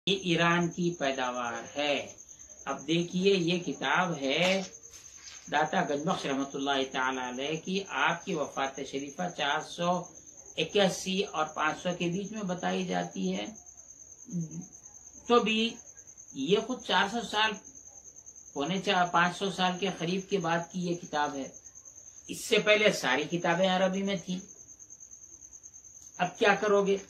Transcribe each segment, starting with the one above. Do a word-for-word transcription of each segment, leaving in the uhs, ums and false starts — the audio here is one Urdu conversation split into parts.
یہ ایران کی پیداوار ہے۔ اب دیکھیے یہ کتاب ہے داتا گنجبخش رحمۃ اللہ تعالی علیہ کی، آپ کی وفات شریفہ چار سو اکیاسی اور پانچ سو کے بیچ میں بتائی جاتی ہے، تو بھی یہ خود چار سو سال پونے چار پانچ سو سال کے قریب کے بعد کی یہ کتاب ہے۔ اس سے پہلے ساری کتابیں عربی میں تھیں۔ اب کیا کرو گے؟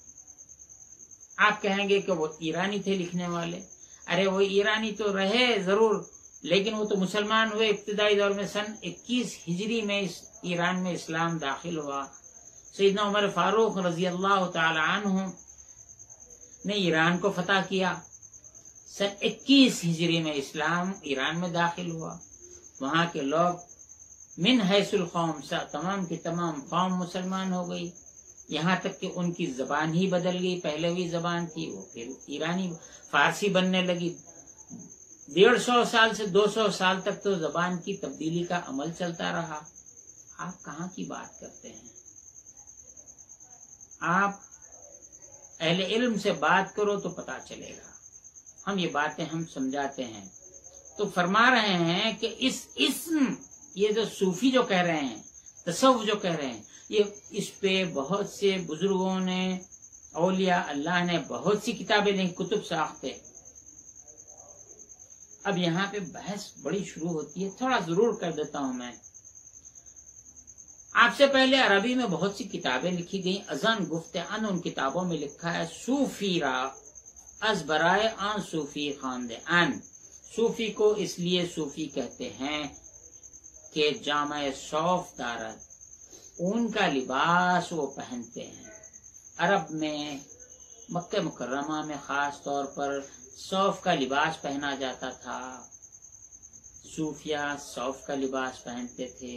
آپ کہیں گے کہ وہ ایرانی تھے لکھنے والے۔ ارے وہ ایرانی تو رہے ضرور، لیکن وہ تو مسلمان ہوئے ابتدائی دور میں۔ سن اکیس ہجری میں ایران میں اسلام داخل ہوا۔ سیدنا عمر فاروق رضی اللہ تعالی عنہ نے ایران کو فتح کیا۔ سن اکیس ہجری میں اسلام ایران میں داخل ہوا۔ وہاں کے لوگ من حیث القوم سا تمام کی تمام قوم مسلمان ہو گئی، یہاں تک کہ ان کی زبان ہی بدل گئی۔ پہلوی زبان تھی وہ پھر ایرانی فارسی بننے لگی۔ ڈیڑھ سو سال سے دو سو سال تک تو زبان کی تبدیلی کا عمل چلتا رہا۔ آپ کہاں کی بات کرتے ہیں؟ آپ اہل علم سے بات کرو تو پتا چلے گا۔ ہم یہ باتیں ہم سمجھاتے ہیں۔ تو فرما رہے ہیں کہ اس اسم یہ جو صوفی جو کہہ رہے ہیں، تصوف جو کہہ رہے ہیں، یہ اس پہ بہت سے بزرگوں نے، اولیاء اللہ نے بہت سی کتابیں لکھی، کتب ساختے۔ اب یہاں پہ بحث بڑی شروع ہوتی ہے، تھوڑا ضرور کر دیتا ہوں میں۔ آپ سے پہلے عربی میں بہت سی کتابیں لکھی گئیں۔ ازن گفت ان ان کتابوں میں لکھا ہے صوفی را از برائے ان صوفی خواندے ان۔ صوفی کو اس لیے صوفی کہتے ہیں کہ جامع صوف دارد، اون کا لباس وہ پہنتے ہیں۔ عرب میں مکہ مکرمہ میں خاص طور پر صوف کا لباس پہنا جاتا تھا۔ صوفیہ صوف کا لباس پہنتے تھے۔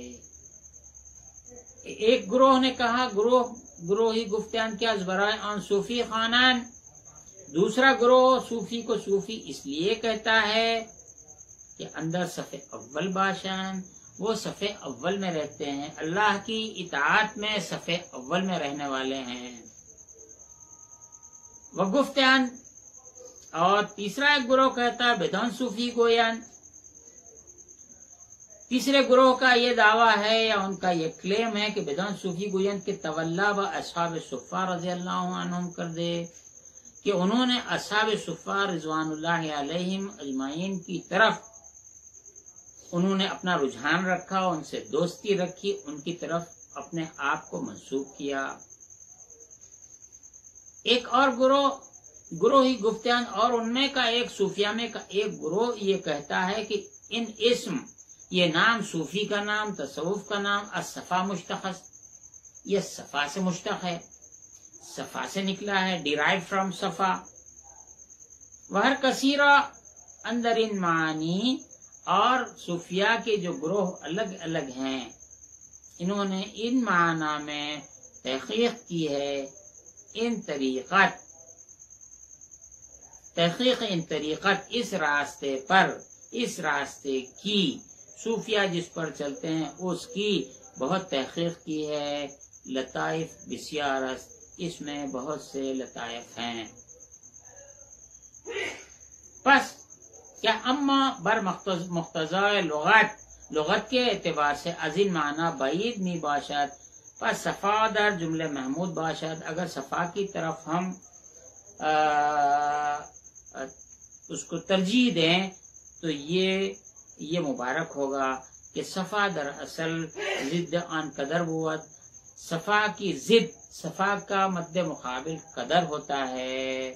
ایک گروہ نے کہا، گروہ گروہی گفتیان کیا برائے آن صوفی خانان۔ دوسرا گروہ صوفی کو صوفی اس لیے کہتا ہے کہ اندر صف اول باشان، وہ صف اول میں رہتے ہیں، اللہ کی اطاعت میں صف اول میں رہنے والے ہیں۔ وہ گفتیان، اور تیسرا ایک گروہ کہتا ہے بدون صوفی گویان۔ تیسرے گروہ کا یہ دعویٰ ہے یا ان کا یہ کلیم ہے کہ بدون صوفی گویان کے تولا و اصحاب صفہ رضی اللہ عنہم کر دے، کہ انہوں نے اصحاب صفہ رضوان اللہ علیہم اجمعین کی طرف انہوں نے اپنا رجحان رکھا، ان سے دوستی رکھی، ان کی طرف اپنے آپ کو منسوب کیا۔ ایک اور گروہ گروہی گفتیان، اور ان میں کا ایک صوفیہ میں کا ایک گروہ یہ کہتا ہے کہ ان اسم، یہ نام صوفی کا نام، تصوف کا نام، الصفا مشتخص، یہ صفا سے مشتق ہے، صفا سے نکلا ہے، ڈیرائیو فرام صفا۔ وہر کثیرہ اندر ان معانی، اور صوفیہ کے جو گروہ الگ الگ ہیں، انہوں نے ان معنی میں تحقیق کی ہے۔ ان طریقت تحقیق ان طریقت اس راستے پر، اس راستے کی، صوفیہ جس پر چلتے ہیں اس کی بہت تحقیق کی ہے۔ لطائف بسیارس، اس میں بہت سے لطائف ہیں۔ پس کیا اما بر مقتضی لغت، لغت کے اعتبار سے ازین معنی بعید می باشد، پس صفا در جملے محمود باشد۔ اگر صفا کی طرف ہم آ آ اس کو ترجیح دیں تو یہ یہ مبارک ہوگا کہ صفا در اصل ضد آن قدر بود، صفا کی ضد، صفا کا مد مقابل قدر ہوتا ہے۔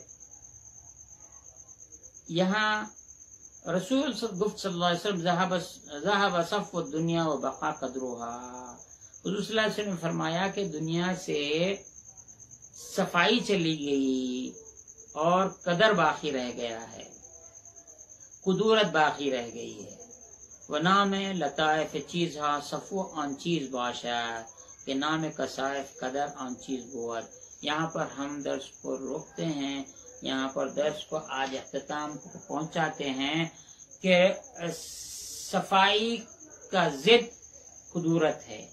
یہاں رسول گفت صلی اللہ علیہ وسلم ذہب صف الدنیا و بقا قدرها، حضور صلی اللہ علیہ وسلم نے فرمایا کہ دنیا سے صفائی چلی گئی اور قدر باقی رہ گیا ہے، قدورت باقی رہ گئی ہے۔ وہ نام لطائف چیز ہا صفو آن چیز باشا، کہ نام کسائف قدر آن چیز بود۔ یہاں پر ہم درس کو روکتے ہیں، یہاں پر درس کو آج اختتام کو پہنچاتے ہیں کہ صفائی کا ضد قدورت ہے،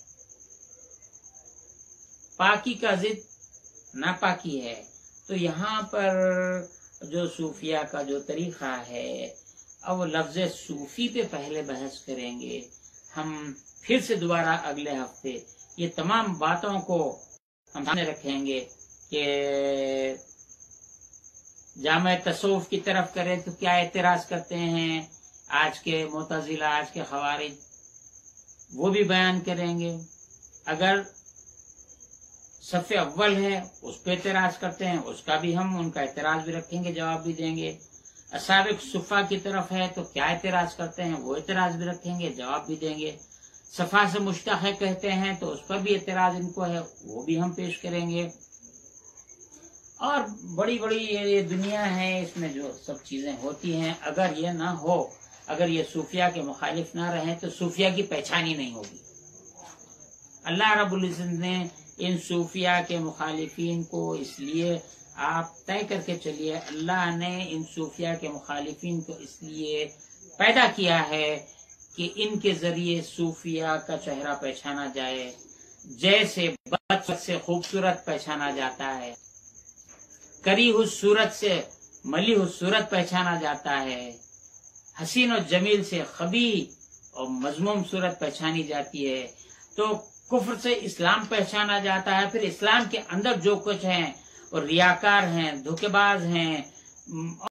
پاکی کا ضد ناپاکی ہے۔ تو یہاں پر جو صوفیہ کا جو طریقہ ہے، اب وہ لفظ صوفی پہ پہلے بحث کریں گے ہم، پھر سے دوبارہ اگلے ہفتے یہ تمام باتوں کو ہم سامنے رکھیں گے کہ جامع تصوف کی طرف کریں تو کیا اعتراض کرتے ہیں آج کے معتزلہ، آج کے خوارج، وہ بھی بیان کریں گے۔ اگر صف اول ہے اس پہ اعتراض کرتے ہیں اس کا بھی ہم ان کا اعتراض بھی رکھیں گے، جواب بھی دیں گے۔ اصحاب صفا کی طرف ہے تو کیا اعتراض کرتے ہیں وہ اعتراض بھی رکھیں گے، جواب بھی دیں گے۔ صفا سے مشتق کہتے ہیں تو اس پر بھی اعتراض ان کو ہے، وہ بھی ہم پیش کریں گے۔ اور بڑی بڑی یہ دنیا ہے، اس میں جو سب چیزیں ہوتی ہیں، اگر یہ نہ ہو، اگر یہ صوفیہ کے مخالف نہ رہیں تو صوفیہ کی پہچان ہی نہیں ہوگی۔ اللہ رب العزت نے ان صوفیہ کے مخالفین کو اس لیے، آپ طے کر کے چلیے، اللہ نے ان صوفیہ کے مخالفین کو اس لیے پیدا کیا ہے کہ ان کے ذریعے صوفیہ کا چہرہ پہچانا جائے، جیسے بد سے خوبصورت پہچانا جاتا ہے، کری ہوئی صورت سے ملی ہوئی صورت پہچانا جاتا ہے، حسین و جمیل سے خبیث اور مذموم صورت پہچانی جاتی ہے، تو کفر سے اسلام پہچانا جاتا ہے۔ پھر اسلام کے اندر جو کچھ ہیں اور ریاکار ہیں، دھوکے باز ہیں